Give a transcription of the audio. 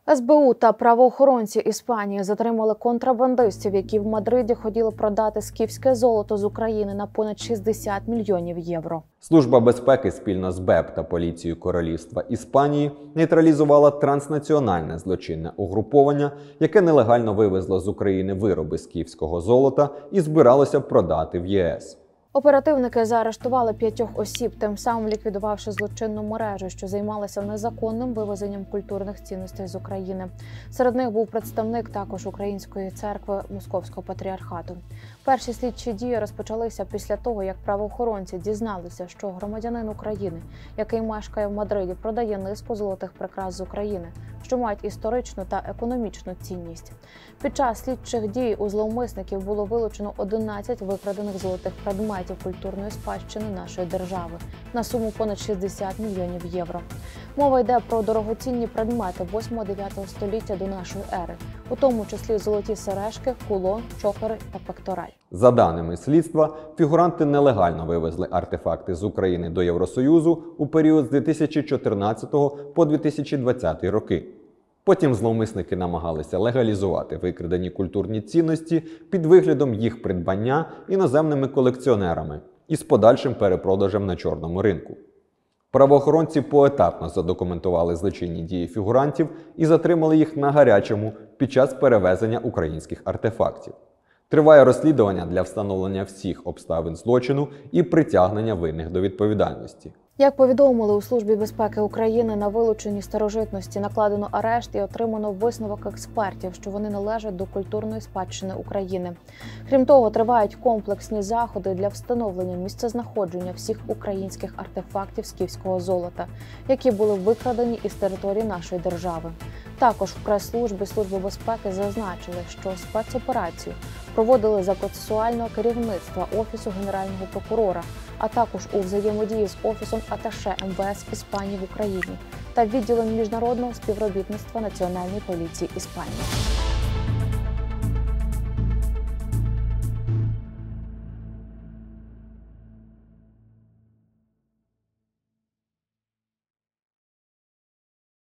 СБУ та правоохоронці Іспанії затримали контрабандистів, які в Мадриді хотіли продати скіфське золото з України на понад 60 мільйонів євро. Служба безпеки спільно з БЕП та поліцією Королівства Іспанії нейтралізувала транснаціональне злочинне угруповання, яке нелегально вивезло з України вироби скіфського золота і збиралося продати в ЄС. Оперативники заарештували 5 осіб, тим самим ліквідувавши злочинну мережу, що займалася незаконним вивезенням культурних цінностей з України. Серед них був представник також Української церкви Московського патріархату. Перші слідчі дії розпочалися після того, як правоохоронці дізналися, що громадянин України, який мешкає в Мадриді, продає низку золотих прикрас з України, що мають історичну та економічну цінність. Під час слідчих дій у зловмисників було вилучено 11 викрадених золотих предметів культурної спадщини нашої держави на суму понад 60 мільйонів євро. Мова йде про дорогоцінні предмети 8-9 століття до нашої ери, у тому числі золоті сережки, кулон, чокери та пектораль. За даними слідства, фігуранти нелегально вивезли артефакти з України до Євросоюзу у період з 2014 по 2020 роки. Потім зловмисники намагалися легалізувати викрадені культурні цінності під виглядом їх придбання іноземними колекціонерами із подальшим перепродажем на чорному ринку. Правоохоронці поетапно задокументували злочинні дії фігурантів і затримали їх на гарячому під час перевезення українських артефактів. Триває розслідування для встановлення всіх обставин злочину і притягнення винних до відповідальності. Як повідомили у Службі безпеки України, на вилучені старожитності накладено арешт і отримано висновок експертів, що вони належать до культурної спадщини України. Крім того, тривають комплексні заходи для встановлення місцезнаходження всіх українських артефактів скіфського золота, які були викрадені із території нашої держави. Також в прес-службі Служби безпеки зазначили, що спецоперацію проводили за процесуального керівництва Офісу Генерального прокурора, а також у взаємодії з Офісом аташе МВС Іспанії в Україні та відділом міжнародного співробітництва Національної поліції Іспанії.